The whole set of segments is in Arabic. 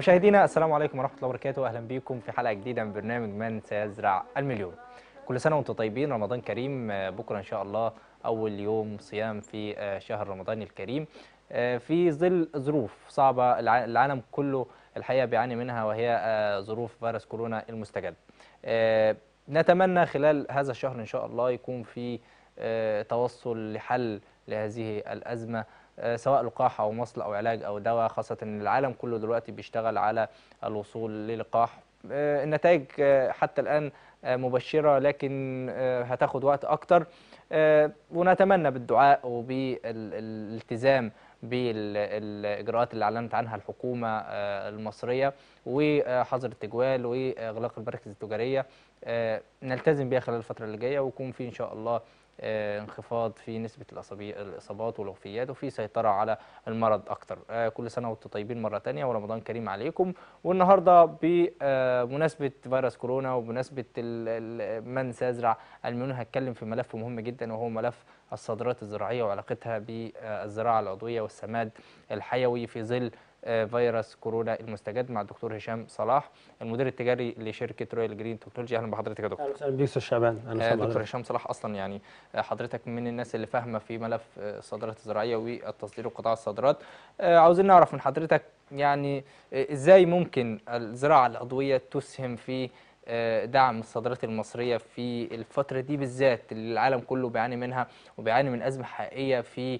مشاهدينا السلام عليكم ورحمة الله وبركاته، أهلا بكم في حلقة جديدة من برنامج من سيزرع المليون. كل سنة وأنتم طيبين، رمضان كريم. بكرة إن شاء الله أول يوم صيام في شهر رمضان الكريم، في ظل ظروف صعبة العالم كله الحقيقة بيعاني منها، وهي ظروف فيروس كورونا المستجد. نتمنى خلال هذا الشهر إن شاء الله يكون في توصل لحل لهذه الأزمة، سواء لقاح أو مصل أو علاج أو دواء، خاصة أن العالم كله دلوقتي بيشتغل على الوصول للقاح. النتائج حتى الآن مبشرة، لكن هتاخد وقت أكتر، ونتمنى بالدعاء وبالالتزام بالإجراءات اللي أعلنت عنها الحكومة المصرية، وحظر التجوال وإغلاق المراكز التجارية، نلتزم بها خلال الفترة اللي جاية، ويكون في إن شاء الله انخفاض في نسبة الإصابات والوفيات، وفي سيطرة على المرض أكتر. كل سنة وأنتم طيبين مرة تانية، ورمضان كريم عليكم. والنهاردة بمناسبة فيروس كورونا وبمناسبة من سيزرع المليون، هتكلم في ملف مهم جدا، وهو ملف الصادرات الزراعية وعلاقتها بالزراعة العضوية والسماد الحيوي في ظل فيروس كورونا المستجد، مع الدكتور هشام صلاح، المدير التجاري لشركه رويال جرين تكنولوجي. اهلا بحضرتك يا دكتور. اهلا وسهلا بيك استاذ شعبان. دكتور هشام صلاح، اصلا يعني حضرتك من الناس اللي فاهمه في ملف الصادرات الزراعيه والتصدير وقطاع الصادرات. عاوزين نعرف من حضرتك يعني ازاي ممكن الزراعه العضويه تسهم في دعم الصادرات المصريه في الفتره دي بالذات، اللي العالم كله بيعاني منها وبيعاني من ازمه حقيقيه في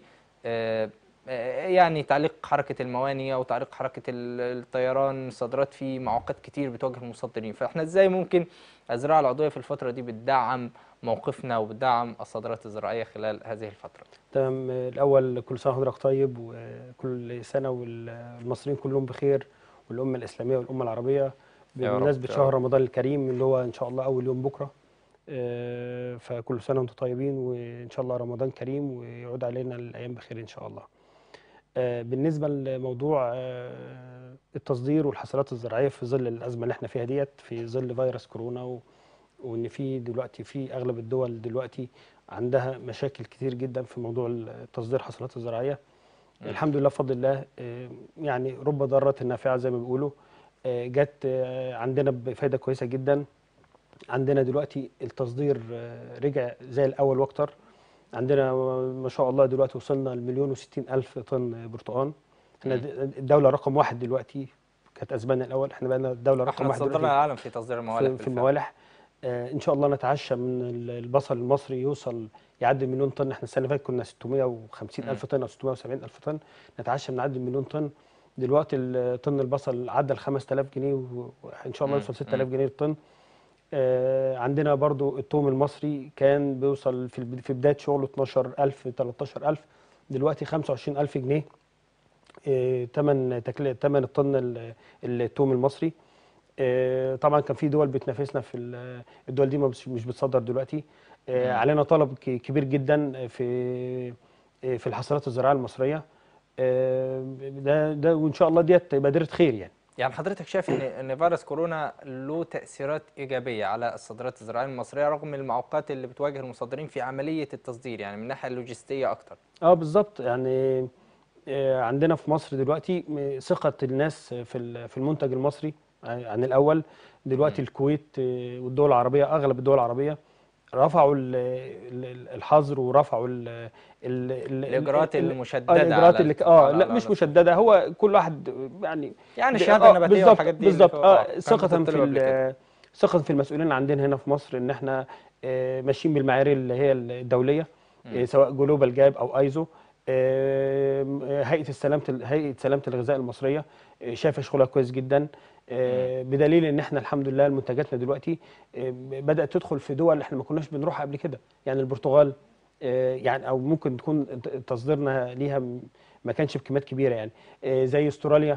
يعني تعليق حركة الموانئ أو تعليق حركة الطيران. الصادرات في معوقات كتير بتواجه المصدرين، فإحنا إزاي ممكن الزراعة العضوية في الفترة دي بتدعم موقفنا وبتدعم الصادرات الزراعية خلال هذه الفترة؟ تمام. الأول كل سنة وحضرتك طيب، وكل سنة والمصريين كلهم بخير، والأمة الإسلامية والأمة العربية بمناسبة شهر رمضان الكريم اللي هو إن شاء الله أول يوم بكرة. فكل سنة وأنتم طيبين، وإن شاء الله رمضان كريم ويعود علينا الأيام بخير إن شاء الله. بالنسبة لموضوع التصدير والحصولات الزراعية في ظل الأزمة اللي احنا فيها ديت، في ظل فيروس كورونا، وإن في دلوقتي في أغلب الدول دلوقتي عندها مشاكل كتير جدا في موضوع تصدير الحصولات الزراعية. الحمد لله بفضل الله، يعني رب ضارة نافعة زي ما بيقولوا، جت عندنا بفايدة كويسة جدا. عندنا دلوقتي التصدير رجع زي الأول وأكتر. عندنا ما شاء الله دلوقتي وصلنا ل1,060,000 طن برتقال. احنا الدولة رقم واحد دلوقتي، كانت اسبانيا الاول، احنا بقينا الدولة رقم واحد تصدرنا دلوقتي العالم في تصدير الموالح في الموالح. ان شاء الله نتعشى من البصل المصري يوصل يعدي المليون طن. احنا السنة اللي فاتت كنا 650,000 طن او 670,000 طن، نتعشى نعدي المليون طن. دلوقتي طن البصل عدى ال 5000 جنيه، وان شاء الله يوصل 6000 جنيه الطن. عندنا برضو الثوم المصري كان بيوصل في بداية شغله 12,000 13,000، دلوقتي 25,000 جنيه ثمن الطن الثوم المصري. طبعا كان في دول بتنافسنا في الدول دي مش بتصدر دلوقتي. علينا طلب كبير جدا في الحصولات الزراعية المصرية. ده وإن شاء الله ديت بادرة خير يعني. يعني حضرتك شايف ان فيروس كورونا له تاثيرات ايجابيه على الصادرات الزراعيه المصريه رغم المعوقات اللي بتواجه المصدرين في عمليه التصدير، يعني من الناحيه اللوجستيه اكتر؟ بالظبط. يعني عندنا في مصر دلوقتي ثقة الناس في المنتج المصري عن الأول. دلوقتي الكويت والدول العربية، أغلب الدول العربية رفعوا الحظر، ورفعوا الاجراءات المشدده الاجراءات على اللي لا مش مشدده، هو كل واحد يعني الشهاده النباتيه والحاجات دي بالظبط. ثقه ثقة في المسؤولين عندنا هنا في مصر ان احنا ماشيين بالمعايير اللي هي الدوليه، سواء جلوبال جاب او ايزو. هيئه سلامه الغذاء المصريه شايفه شغلها كويس جدا، بدليل ان احنا الحمد لله منتجاتنا دلوقتي بدات تدخل في دول احنا ما كناش بنروحها قبل كده، يعني البرتغال، يعني او ممكن تكون تصديرنا ليها ما كانش بكميات كبيره، يعني زي استراليا.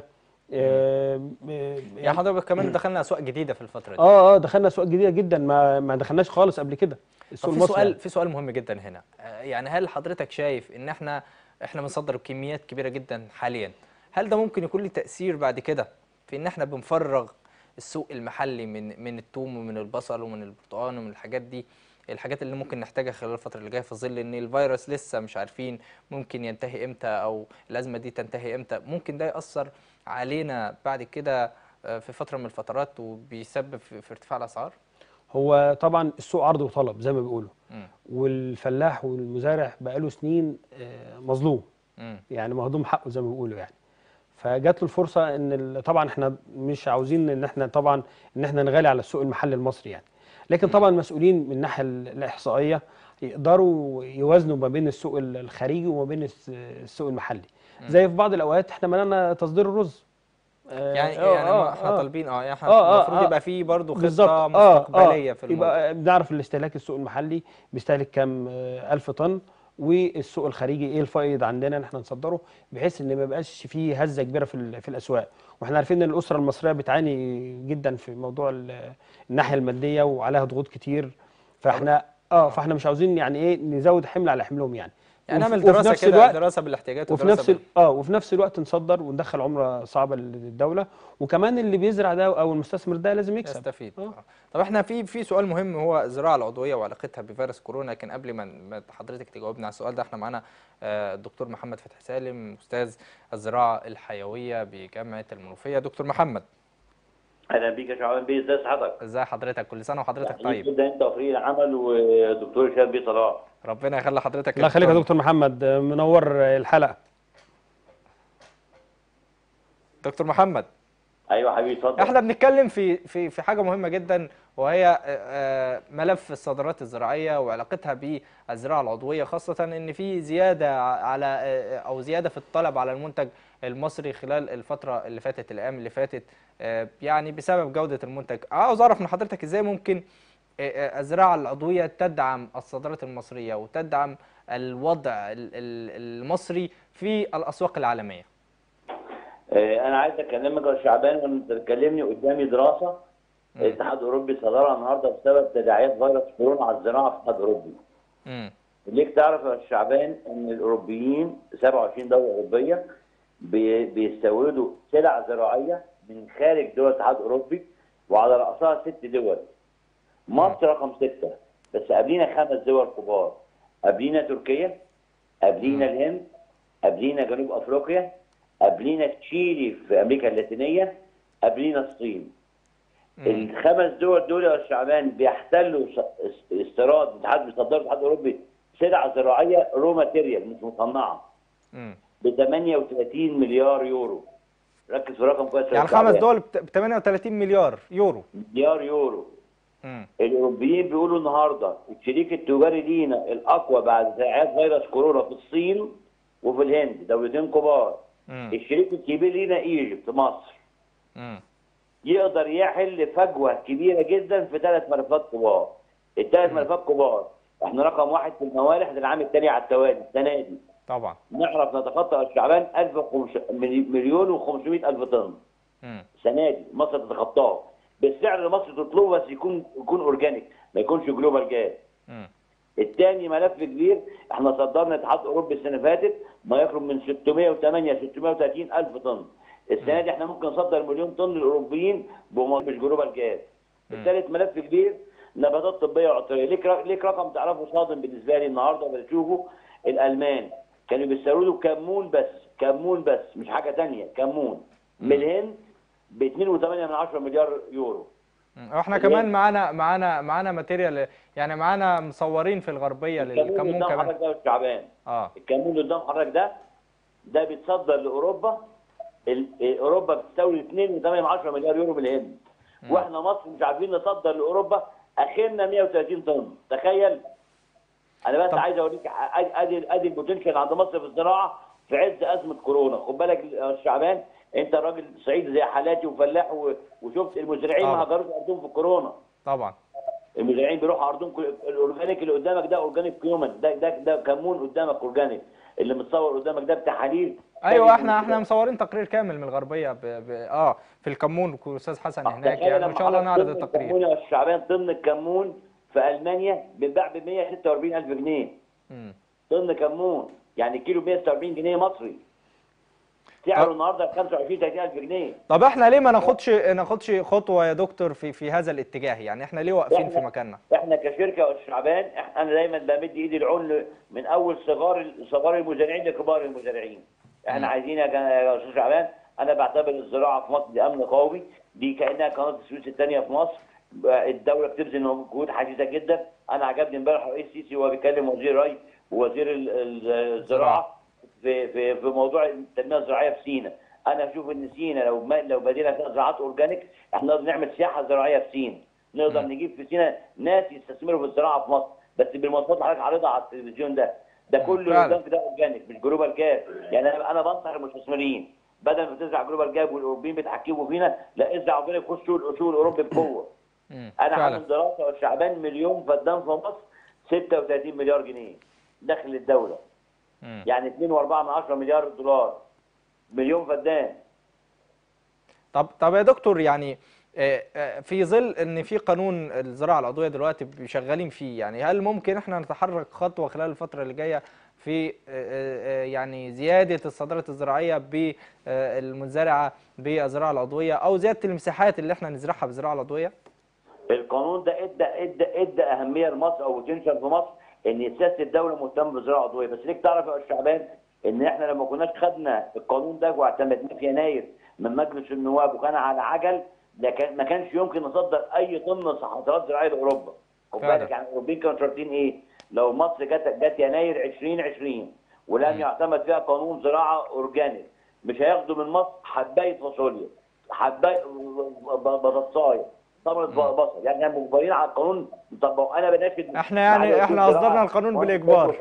يعني حضرتك كمان دخلنا اسواق جديده في الفتره دي. دخلنا اسواق جديده جدا ما دخلناش خالص قبل كده السوق المصري. في سؤال مهم جدا هنا، يعني هل حضرتك شايف ان احنا بنصدر بكميات كبيره جدا حاليا، هل ده ممكن يكون له تاثير بعد كده في ان احنا بنفرغ السوق المحلي من الثوم ومن البصل ومن البرتقال ومن الحاجات دي، الحاجات اللي ممكن نحتاجها خلال الفتره اللي جايه، في ظل ان الفيروس لسه مش عارفين ممكن ينتهي امتى او الازمه دي تنتهي امتى؟ ممكن ده ياثر علينا بعد كده في فتره من الفترات وبيسبب في ارتفاع الاسعار؟ هو طبعا السوق عرض وطلب زي ما بيقولوا، مم. والفلاح والمزارع بقاله سنين مظلوم، مم. يعني مهضوم حقه زي ما بيقولوا يعني. فجات له الفرصه ان طبعا احنا مش عاوزين ان احنا طبعا ان احنا نغالي على السوق المحلي المصري يعني، لكن مم. طبعا المسؤولين من الناحيه الاحصائيه يقدروا يوازنوا ما بين السوق الخارجي وما بين السوق المحلي. مم. زي في بعض الاوقات احنا منعنا تصدير الرز. يعني ما احنا اه طالبين يعني احنا اه المفروض اه يبقى فيه برضو خطه بالظبط مستقبليه في الموضوع. يبقى بنعرف الاستهلاك السوق المحلي بيستهلك كام ألف طن، والسوق الخارجي ايه الفائض عندنا ان احنا نصدره، بحيث ان ما يبقاش فيه هزه كبيره في الاسواق. واحنا عارفين ان الاسره المصريه بتعاني جدا في موضوع الناحيه الماديه وعليها ضغوط كتير. طب فاحنا مش عاوزين يعني ايه نزود حمل على حملهم يعني. يعني نعمل وفي دراسه نفس كده، الوقت دراسه بالاحتياجات وفي ودراسه نفس وفي نفس الوقت نصدر وندخل عمله صعبه للدوله، وكمان اللي بيزرع ده او المستثمر ده لازم يكسب. يستفيد. طب احنا في سؤال مهم، هو الزراعه العضويه وعلاقتها بفيروس كورونا. لكن قبل ما حضرتك تجاوبنا على السؤال ده، احنا معانا الدكتور محمد فتحي سالم، استاذ الزراعه الحيويه بجامعه المنوفيه. دكتور محمد، اهلا بيك يا شعبان بيه، ازي حضرتك؟ ازي حضرتك؟ كل سنه وحضرتك يعني طيب. جدا انت وفريق العمل ودكتور شاد بيه صلاح. ربنا يخلي حضرتك الله يا يخليك يا دكتور. دكتور محمد، منور الحلقه. دكتور محمد. ايوه حبيبي اتفضل. احنا بنتكلم في حاجه مهمه جدا، وهي ملف الصادرات الزراعيه وعلاقتها بالزراعه العضويه، خاصه ان في زياده على او زياده في الطلب على المنتج المصري خلال الفتره اللي فاتت، الايام اللي فاتت، يعني بسبب جوده المنتج. عاوز اعرف من حضرتك ازاي ممكن الزراعه العضويه تدعم الصادرات المصريه وتدعم الوضع المصري في الاسواق العالميه. انا عايز اكلمك يا شعبان، وانت بتكلمني قدامي دراسه الاتحاد الاوروبي صدرها النهارده بسبب تداعيات فيروس كورونا على الزراعه في الاتحاد الاوروبي. ليك تعرف يا شعبان ان الاوروبيين 27 دوله اوروبيه بيستوردوا سلع زراعيه من خارج دول الاتحاد الاوروبي، وعلى راسها 6 دول. مصر رقم 6، بس قبلينا 5 دول كبار. قبلينا تركيا، قبلينا الهند، قبلينا جنوب افريقيا، قبلينا تشيلي في امريكا اللاتينيه، قبلينا الصين. الخمس دول يا شعبان بيحتلوا استيراد الاتحاد، بيصدروا الاتحاد الاوروبي سلع زراعيه رو ماتيريال مش مصنعه ب 38 مليار يورو. ركز في الرقم كويس. يعني الخمس دول ب 38 مليار يورو. مليار يورو. الاوروبيين بيقولوا النهارده الشريك التجاري لينا الاقوى بعد تداعيات فيروس كورونا في الصين وفي الهند، دولتين كبار. الشريك الكبير لينا ايجيبت، مصر. يقدر يحل فجوه كبيره جدا في 3 ملفات كبار. ال3 ملفات كبار، احنا رقم 1 في الموالح للعام الثاني على التوالي السنه دي. طبعا. نعرف نتخطى الشعبان 1,500,000 طن. السنه دي مصر تتخطاه بالسعر اللي مصر تطلبه، بس يكون اورجانيك، ما يكونش جلوبال جاز. الثاني ملف كبير، احنا صدرنا الاتحاد الاوروبي السنه اللي فاتت ما يقرب من 630 الف طن. السنه دي احنا ممكن نصدر 1,000,000 طن للاوروبيين مش جلوبال جاز. الثالث ملف كبير، نباتات طبيه وعطريه. ليك رقم تعرفه صادم بالنسبه لي النهارده بتشوفه. الالمان كانوا بيستوردوا كمون بس مش حاجه ثانيه، كمون من الهند ب 2.8 مليار يورو. واحنا كمان معانا ماتيريال، يعني معانا مصورين في الغربيه للكمون كمان. حضرتك ده الشعبان. الكمون اللي قدام حضرتك ده بيتصدر لاوروبا. اوروبا بتستورد 2.8 مليار يورو من الهند. واحنا مصر مش عارفين نصدر لاوروبا، اخرنا 130 طن. تخيل. انا بس عايز اوريك ادي البوتنشال عند مصر في الزراعه في عز ازمه كورونا. خد بالك يا شعبان، انت راجل صعيدي زي حالاتي وفلاح وشفت المزارعين ما هجروش ارضهم في الكورونا. طبعا. المزارعين بيروحوا ارضهم. الاورجانيك اللي قدامك ده اورجانيك كيومن، ده كمون قدامك اورجانيك، اللي متصور قدامك ده بتحاليل. ايوه احنا مصورين تقرير كامل من الغربيه في الكمون، والاستاذ حسن هناك يعني، وان شاء الله نعرض التقرير. الكمون يا شعبان، طن الكمون في المانيا بيتباع ب 146,000 جنيه. طن كمون يعني كيلو ب 146 جنيه مصري. سعره النهارده 25-30,000 جنيه. طب احنا ليه ما ناخدش خطوه يا دكتور في هذا الاتجاه؟ يعني احنا ليه واقفين في مكاننا؟ احنا كشركه يا شعبان، انا دايما بمد ايدي العون من اول صغار المزارعين لكبار المزارعين. احنا عايزين يا استاذ شعبان انا بعتبر الزراعه في مصر دي امن قومي، دي كانها قناه السويس الثانيه في مصر. الدوله بتبذل مجهود حديثه جدا. انا عجبني امبارح رئيس السيسي وهو بيكلم وزير الري ووزير الزراعه في موضوع التنميه الزراعيه في سيناء. انا اشوف ان سيناء لو بدينا فيها زراعات اورجانيك احنا نقدر نعمل سياحه زراعيه في سيناء، نقدر نجيب في سيناء ناس يستثمروا في الزراعه في مصر، بس بالمواصفات اللي حضرتك عارضها على التلفزيون ده كله الاورجانيك ده اورجانيك مش جلوبال جاب. يعني انا بنصح المستثمرين بدل ما تزرع جلوبال جاب والاوروبيين بيتحكموا فينا، لا ازرع اورجانيك خش سوق الاوروبي بقوه. انا عامل دراسه والشعبان مليون فدان في مصر 36 مليار جنيه دخل الدوله. يعني 2.4 مليار دولار مليون فدان. طب يا دكتور، يعني في ظل ان في قانون الزراعه العضويه دلوقتي شغالين فيه، يعني هل ممكن احنا نتحرك خطوه خلال الفتره اللي جايه في يعني زياده الصادرات الزراعيه بالمزارعه بالزراعه العضويه، او زياده المساحات اللي احنا نزرعها بالزراعه العضويه؟ القانون ده ادى اهميه لمصر او تنشر في مصر ان سياسه الدوله مهتمه بالزراعه العضويه. بس ليك تعرف يا الشعبان ان احنا لما كناش خدنا القانون ده واعتمدناه في يناير من مجلس النواب وكان على عجل، ما كانش يمكن نصدر اي طن صادرات زراعيه لاوروبا. خد بالك يعني الاوروبيين كانوا شرطين ايه؟ لو مصر جت يناير 2020 ولم يعتمد فيها قانون زراعه اورجانيك مش هياخدوا من مصر حبايه فاصوليا، حبايه بطاطسايه، ثمره بصل. يعني احنا مجبرين على القانون نطبقه. انا بناشد احنا اصدرنا القانون بالاجبار.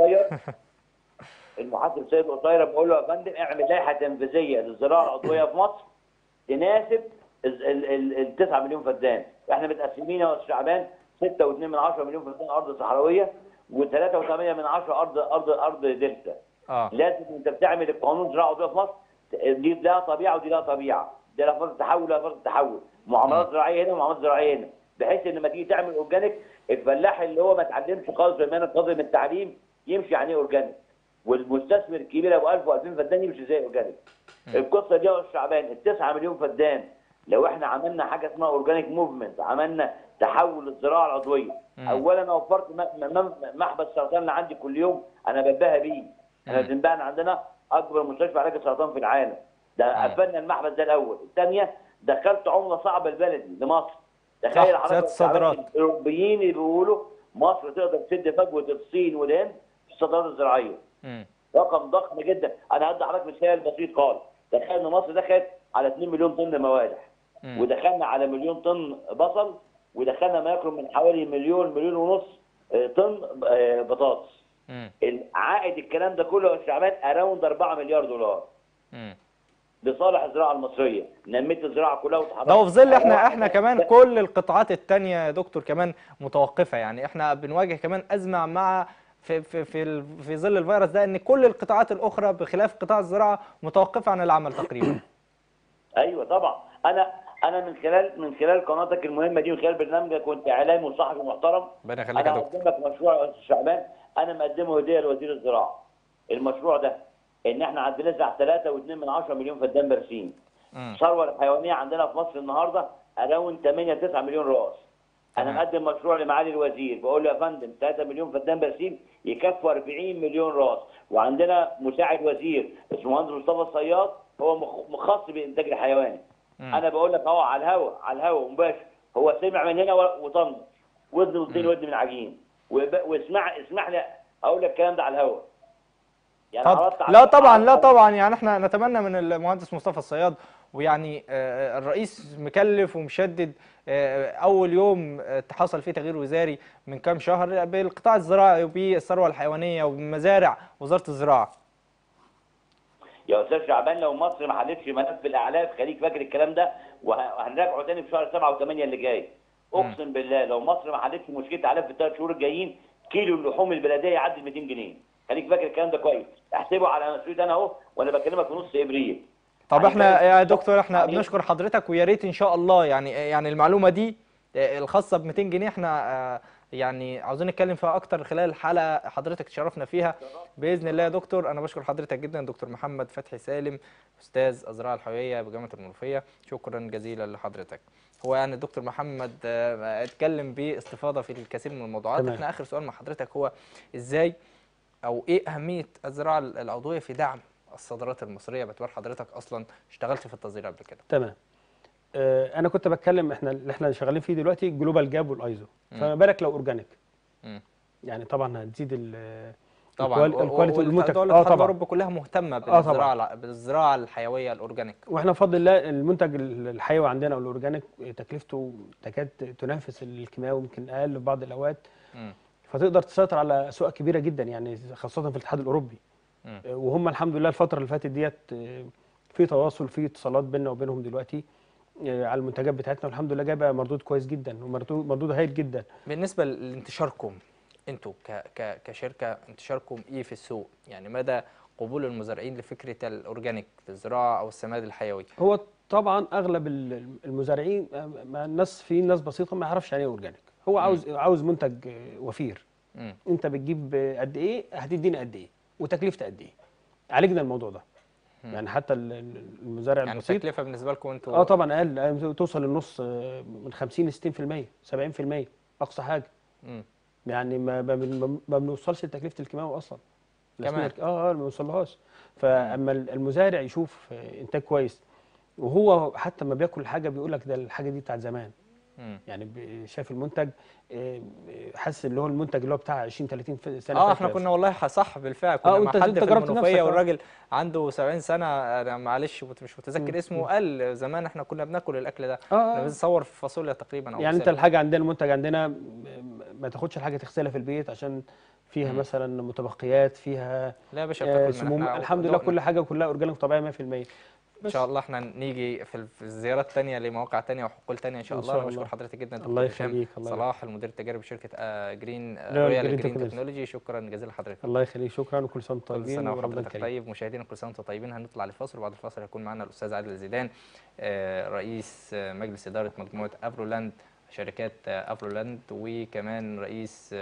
المحاسب سيد قصيره بقول له يا فندم اعمل لائحه تنفيذيه للزراعه العضويه في مصر تناسب ال 9 مليون فدان. احنا متقسمين يا استاذ شعبان 6.2 مليون فدان ارض صحراويه و3.8 ارض دلتا. لازم انت بتعمل القانون زراعه عضويه في مصر دي لها طبيعه ودي لها طبيعه، دي لها فرص تحول ولها فرص تحول، معاملات زراعيه هنا ومعاملات زراعيه هنا، بحيث ان لما تيجي تعمل اورجانيك الفلاح اللي هو ما اتعلمش خالص في المهنه القدر من التعليم يمشي يعني ايه اورجانيك، والمستثمر الكبير ابو 1000 و2000 فدان يمشي زي اورجانيك. القصه دي يا استاذ شعبان ال 9 مليون فدان لو احنا عملنا حاجه اسمها اورجانيك موفمنت، عملنا تحول للزراعه العضويه. اولا انا وفرت محبس السرطان اللي عندي كل يوم انا بنبهى بيه. احنا بنبهى عندنا اكبر مستشفى علاج السرطان في العالم، ده قفلنا المحبس ده الاول. الثانيه دخلت عمله صعبه البلدي لمصر. تخيل حضرتك الاوروبيين اللي بيقولوا مصر تقدر تسد فجوه الصين والهند في الصادرات الزراعيه. رقم ضخم جدا. انا هدي حضرتك مثال بسيط خالص. تخيل ان مصر دخلت على 2 مليون طن موالح، ودخلنا على مليون طن بصل، ودخلنا ما يقرب من حوالي مليون ونص طن بطاطس. العائد الكلام ده كله يا شعبان اراوند 4 مليار دولار لصالح الزراعه المصريه. نميت الزراعه كلها وتحركت. ده وفي ظل احنا كمان كل القطاعات الثانيه يا دكتور كمان متوقفه، يعني احنا بنواجه كمان ازمه مع في ظل الفيروس ده، ان كل القطاعات الاخرى بخلاف قطاع الزراعه متوقفه عن العمل تقريبا. ايوه طبعا. انا من خلال قناتك المهمه دي، من خلال برنامجك كنت اعلامي وصحفي محترم. ربنا يخليك يا دكتور. انا هقدم لك مشروع يا استاذ شعبان انا مقدمه هديه لوزير الزراعه. المشروع ده ان احنا عندنا نزرع 3.2 مليون فدان برسيم. الثروه الحيوانيه عندنا في مصر النهارده اراوند 8-9 مليون راس. انا مقدم مشروع لمعالي الوزير بقول له يا فندم 3 مليون فدان برسيم يكفوا 40 مليون راس. وعندنا مساعد وزير اسمه مهندس مصطفى الصياد هو مختص بالانتاج الحيواني. انا بقول لك اهو على الهوا مباشر، هو سمع من هنا وطن ودن ودين ودن من عجين. اسمح لي اقول لك الكلام ده على الهوا. يعني لا طبعا يعني احنا نتمنى من المهندس مصطفى الصياد، ويعني الرئيس مكلف ومشدد. اول يوم حصل فيه تغيير وزاري من كام شهر بالقطاع الزراعي وبالثروه الحيوانيه وبمزارع وزاره الزراعه. يا استاذ شعبان لو مصر ما حلتش ملف الاعلاف خليك فاكر الكلام ده، وهنراجعه تاني في شهر 7 و8 اللي جاي. اقسم بالله لو مصر ما حلتش مشكله الاعلاف في الثلاث شهور الجايين كيلو اللحوم البلديه يعدي 200 جنيه. خليك فاكر الكلام ده كويس، احسبه على مسؤوليتي انا اهو وانا بكلمك في نص ابريل. طب احنا يا دكتور احنا بنشكر حضرتك، ويا ريت ان شاء الله يعني المعلومه دي الخاصه ب 200 جنيه احنا يعني عاوزين نتكلم فيها اكتر خلال الحلقه حضرتك تشرفنا فيها باذن الله يا دكتور. انا بشكر حضرتك جدا دكتور محمد فتحي سالم استاذ الزراعه الحيويه بجامعه المنوفيه، شكرا جزيلا لحضرتك. هو يعني الدكتور محمد اتكلم باستفاضه في الكثير من الموضوعات. احنا اخر سؤال مع حضرتك هو ازاي او ايه اهميه الزراعه العضويه في دعم الصادرات المصريه باعتبار حضرتك اصلا اشتغلت في التصدير قبل كده؟ تمام. انا كنت بتكلم اللي احنا شغالين فيه دلوقتي جلوبال جاب والايزو، فما بالك لو اورجانيك. يعني طبعا هتزيد طبعا الكواليتي والمنتج. دول الاتحاد طبعا الاوروبي كلها مهتمه طبعا. بالزراعه الحيويه الاورجانيك. واحنا بفضل الله المنتج الحيوي عندنا او الاورجانيك تكلفته تكاد تنافس الكيماوي، يمكن اقل في بعض الاوقات. فتقدر تسيطر على اسواق كبيره جدا، يعني خاصه في الاتحاد الاوروبي. وهم الحمد لله الفتره اللي فاتت ديت في تواصل، في اتصالات بيننا وبينهم دلوقتي على المنتجات بتاعتنا، والحمد لله جايبه مردود كويس جدا ومردود هايل جدا. بالنسبه لانتشاركم انتوا كشركه، انتشاركم ايه في السوق؟ يعني مدى قبول المزارعين لفكره الاورجانيك في الزراعه او السماد الحيوي؟ هو طبعا اغلب المزارعين في ناس بسيطه ما يعرفش يعني ايه اورجانيك. هو عاوز منتج وفير. انت بتجيب قد ايه هتديني قد ايه وتكلفته قد ايه. عالجنا الموضوع ده. يعني حتى المزارع يعني البسيط التكلفه بالنسبه لكم انتوا طبعا اقل، توصل للنص، من 50 ل 60%، 70% اقصى حاجه. يعني ما بنوصلش لتكلفه الكيماوي اصلا كمان. ما بنوصلهاش. فاما المزارع يشوف انتاج كويس، وهو حتى ما بياكل حاجه بيقول لك ده الحاجه دي بتاعت زمان. يعني شايف المنتج، حاسس اللي هو المنتج اللي هو بتاع 20 30 سنه. احنا كنا والله صح بالفعل، كنا مع حد في المنوفيه والراجل عنده 70 سنه، انا معلش مش متذكر اسمه، قال زمان احنا كنا بناكل الاكل ده. كنا بنصور في فاصوليا تقريبا او يعني انت الحاجه عندنا، المنتج عندنا ما تاخدش الحاجه تغسلها في البيت عشان فيها مثلا متبقيات، فيها لا يا باشا بتاكل سموم. الحمد لله كل حاجه كلها اورجانيك طبيعيه 100%. ان شاء الله احنا نيجي في الزيارات الثانيه لمواقع ثانيه وحقول ثانيه ان شاء الله. انا بشكر حضرتك جدا دكتور هشام صلاح، المدير التجاري بشركه رويال جرين تكنولوجي. شكرا جزيلا لحضرتك. الله يخليك، شكرا وكل سنه وانتم طيبين. كل سنه وحضرتك طيب. مشاهدينا كل سنه وانتم طيبين. هنطلع لفاصل، وبعد الفاصل هيكون معنا الاستاذ عادل زيدان رئيس مجلس اداره مجموعه افرولاند، شركات افرولاند، وكمان رئيس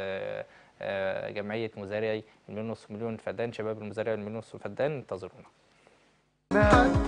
جمعيه مزارعي المليون ونص مليون فدان، شباب المزارعين المليون ونص فدان. انتظرونا.